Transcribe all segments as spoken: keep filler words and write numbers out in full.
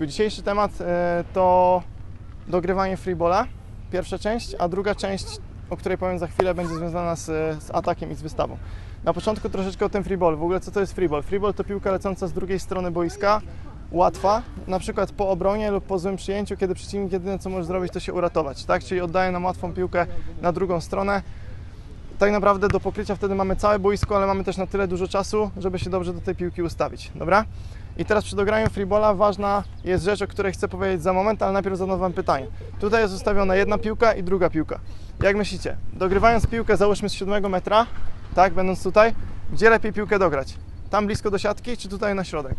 Dzisiejszy temat to dogrywanie freeballa, pierwsza część, a druga część, o której powiem za chwilę, będzie związana z, z atakiem i z wystawą. Na początku troszeczkę o tym freeballu. W ogóle co to jest freeball? Freeball to piłka lecąca z drugiej strony boiska, łatwa, na przykład po obronie lub po złym przyjęciu, kiedy przeciwnik jedyne co może zrobić, to się uratować, tak? Czyli oddaje nam łatwą piłkę na drugą stronę. Tak naprawdę do pokrycia wtedy mamy całe boisko, ale mamy też na tyle dużo czasu, żeby się dobrze do tej piłki ustawić, dobra? I teraz przy dograniu freeballa ważna jest rzecz, o której chcę powiedzieć za moment, ale najpierw zadam Wam pytanie. Tutaj jest ustawiona jedna piłka i druga piłka. Jak myślicie, dogrywając piłkę, załóżmy z siódmego metra, tak, będąc tutaj, gdzie lepiej piłkę dograć? Tam blisko do siatki, czy tutaj na środek?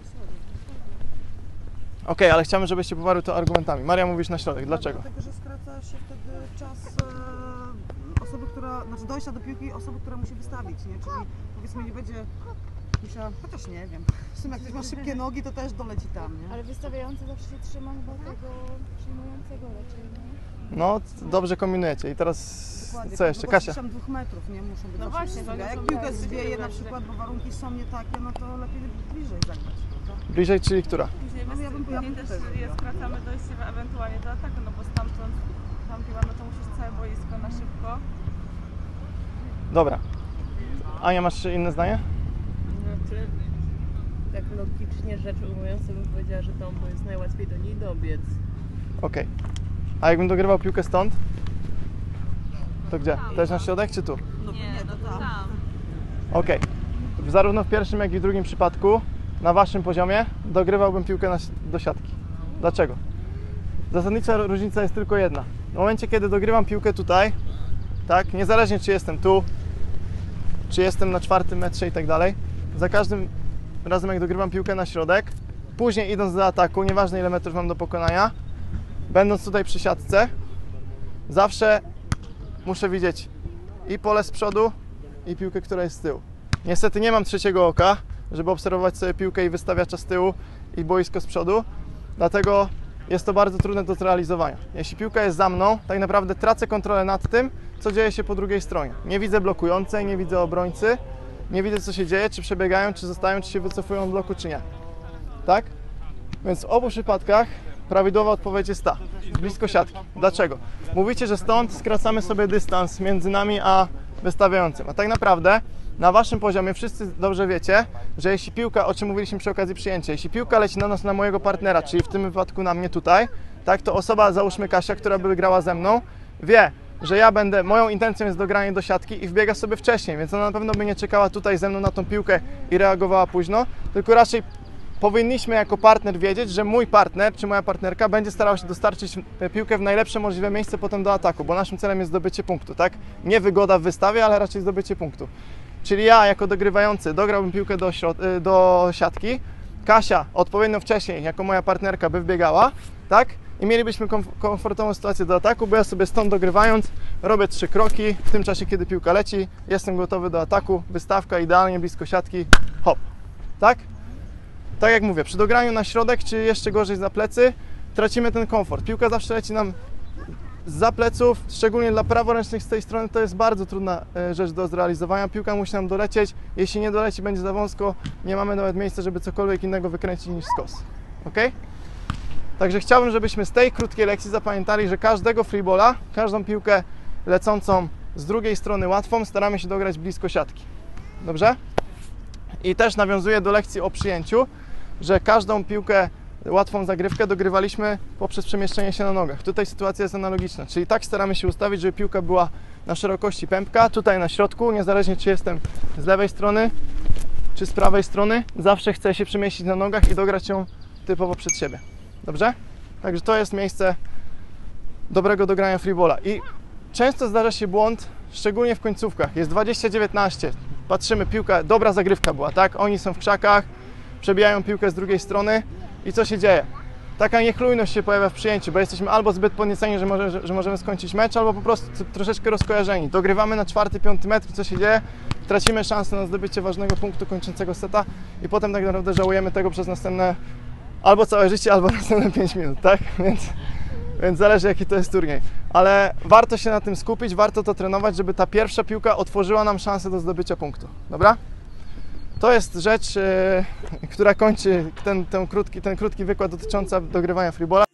Ok, ale chciałbym, żebyście poparły to argumentami. Maria, mówisz na środek. Dlaczego? Dlatego, że skraca się wtedy czas e, osoby, która, znaczy dojścia do piłki osoby, która musi wystawić, nie? Czyli powiedzmy nie będzie musiała, chociaż nie wiem, w sumie jak ktoś ma szybkie nogi, to też doleci tam, nie? Ale wystawiający zawsze się trzyma chyba tego przyjmującego raczej, nie? No, dobrze kombinujecie. I teraz Dokładnie, co jeszcze? bo Kasia? dwóch metrów, nie? Muszą być No właśnie, zawsze. to Jak są piłkę tak, zwieje na tak, przykład, tak. bo warunki są nie takie, no to lepiej bliżej zagrać, prawda? Bliżej, czyli która? Później, No, ja bym- ja bym później też też- je skracamy dojście ewentualnie do ataku, no bo stamtąd tam piła, no to musisz całe boisko na szybko. Dobra. Ania, masz inne zdanie? Znaczy, tak logicznie rzecz ujmując, to bym powiedziała, że tam, bo jest najłatwiej do niej dobiec. Ok. A jakbym dogrywał piłkę stąd? To gdzie? Też na środek, czy tu? No Nie, nie, no to to tam. tam. Ok. Zarówno w pierwszym, jak i w drugim przypadku, na Waszym poziomie, dogrywałbym piłkę na, do siatki. Dlaczego? Zasadnicza różnica jest tylko jedna. W momencie, kiedy dogrywam piłkę tutaj, tak, niezależnie czy jestem tu, czy jestem na czwartym metrze i tak dalej, za każdym razem, jak dogrywam piłkę na środek, później idąc do ataku, nieważne ile metrów mam do pokonania, będąc tutaj przy siatce, zawsze muszę widzieć i pole z przodu, i piłkę, która jest z tyłu. Niestety nie mam trzeciego oka, żeby obserwować sobie piłkę i wystawiacza z tyłu i boisko z przodu, dlatego jest to bardzo trudne do zrealizowania. Jeśli piłka jest za mną, tak naprawdę tracę kontrolę nad tym, co dzieje się po drugiej stronie. Nie widzę blokującej, nie widzę obrońcy, nie widzę co się dzieje, czy przebiegają, czy zostają, czy się wycofują od bloku, czy nie. Tak? Więc w obu przypadkach prawidłowa odpowiedź jest ta, blisko siatki. Dlaczego? Mówicie, że stąd skracamy sobie dystans między nami a wystawiającym, a tak naprawdę na Waszym poziomie wszyscy dobrze wiecie, że jeśli piłka, o czym mówiliśmy przy okazji przyjęcia, jeśli piłka leci na nas, na mojego partnera, czyli w tym wypadku na mnie tutaj, tak, to osoba, załóżmy Kasia, która by grała ze mną, wie, że ja będę, moją intencją jest dogranie do siatki i wbiega sobie wcześniej, więc ona na pewno by nie czekała tutaj ze mną na tą piłkę i reagowała późno, tylko raczej powinniśmy jako partner wiedzieć, że mój partner czy moja partnerka będzie starał się dostarczyć piłkę w najlepsze możliwe miejsce potem do ataku, bo naszym celem jest zdobycie punktu, tak? Nie wygoda w wystawie, ale raczej zdobycie punktu. Czyli ja jako dogrywający dograłbym piłkę do, środ- do siatki, Kasia odpowiednio wcześniej jako moja partnerka by wbiegała, tak? I mielibyśmy komf- komfortową sytuację do ataku, bo ja sobie stąd dogrywając robię trzy kroki, w tym czasie kiedy piłka leci, jestem gotowy do ataku, wystawka idealnie blisko siatki, hop, tak? Tak jak mówię, przy dograniu na środek, czy jeszcze gorzej za plecy, tracimy ten komfort. Piłka zawsze leci nam zza pleców, szczególnie dla praworęcznych z tej strony to jest bardzo trudna rzecz do zrealizowania. Piłka musi nam dolecieć, jeśli nie doleci, będzie za wąsko, nie mamy nawet miejsca, żeby cokolwiek innego wykręcić niż skos. Ok? Także chciałbym, żebyśmy z tej krótkiej lekcji zapamiętali, że każdego freeballa, każdą piłkę lecącą z drugiej strony łatwą staramy się dograć blisko siatki. Dobrze? I też nawiązuję do lekcji o przyjęciu, że każdą piłkę, łatwą zagrywkę dogrywaliśmy poprzez przemieszczenie się na nogach. Tutaj sytuacja jest analogiczna, czyli tak staramy się ustawić, żeby piłka była na szerokości pępka, tutaj na środku, niezależnie czy jestem z lewej strony, czy z prawej strony, zawsze chcę się przemieścić na nogach i dograć ją typowo przed siebie. Dobrze? Także to jest miejsce dobrego dogrania freeballa. I często zdarza się błąd, szczególnie w końcówkach. Jest dwadzieścia dziewiętnaście. Patrzymy, piłka, dobra zagrywka była, tak? Oni są w krzakach, przebijają piłkę z drugiej strony i co się dzieje? Taka niechlujność się pojawia w przyjęciu, bo jesteśmy albo zbyt podnieceni, że, może, że, że możemy skończyć mecz, albo po prostu troszeczkę rozkojarzeni. Dogrywamy na czwarty, piąty metr, co się dzieje? Tracimy szansę na zdobycie ważnego punktu kończącego seta i potem tak naprawdę żałujemy tego przez następne albo całe życie, albo następne pięć minut, tak? Więc, więc zależy jaki to jest turniej. Ale warto się na tym skupić, warto to trenować, żeby ta pierwsza piłka otworzyła nam szansę do zdobycia punktu, dobra? To jest rzecz, e, która kończy ten, ten, krótki, ten krótki wykład dotyczący dogrywania freebola.